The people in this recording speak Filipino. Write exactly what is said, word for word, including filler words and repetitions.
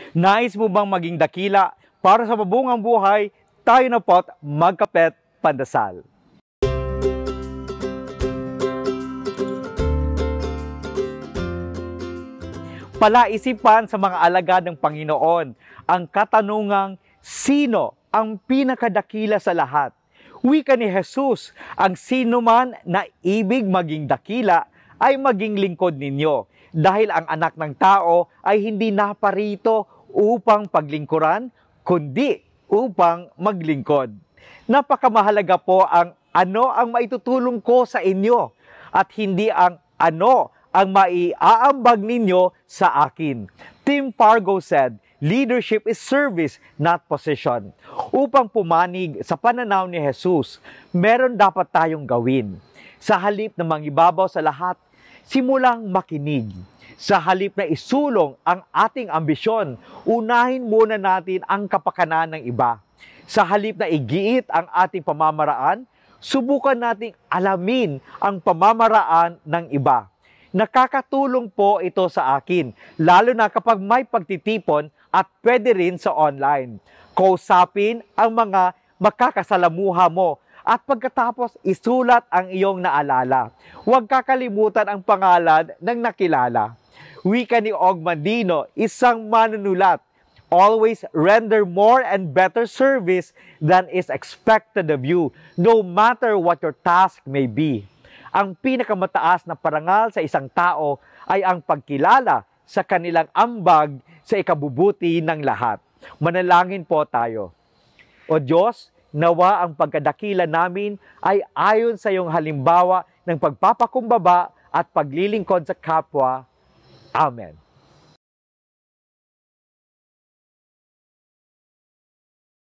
Nais mo bang maging dakila para sa mabungang buhay? Tayo na po't magkapet pandasal. Palaisipan sa mga alagad ng Panginoon ang katanungang sino ang pinakadakila sa lahat? Wika ni Jesus, ang sino man na ibig maging dakila ay maging lingkod ninyo, dahil ang anak ng tao ay hindi naparito upang paglingkuran, kundi upang maglingkod. Napakamahalaga po ang ano ang maitutulong ko sa inyo at hindi ang ano ang maiaambag ninyo sa akin. Tim Fargo said, leadership is service, not position. Upang pumanig sa pananaw ni Jesus, meron dapat tayong gawin. Sa halip na mangibabaw sa lahat, simulang makinig. Sa halip na isulong ang ating ambisyon, unahin muna natin ang kapakanan ng iba. Sa halip na igiit ang ating pamamaraan, subukan nating alamin ang pamamaraan ng iba. Nakakatulong po ito sa akin, lalo na kapag may pagtitipon at pwede rin sa online. Kausapin ang mga makakasalamuha mo at pagkatapos isulat ang iyong naalala. Huwag kakalimutan ang pangalan ng nakilala. Wika ni Ogmandino, isang manunulat, always render more and better service than is expected of you, no matter what your task may be. Ang pinakamataas na parangal sa isang tao ay ang pagkilala sa kanilang ambag sa ikabubuti ng lahat. Manalangin po tayo. O Diyos, nawa ang pagkadakila namin ay ayon sa iyong halimbawa ng pagpapakumbaba at paglilingkod sa kapwa. Amen.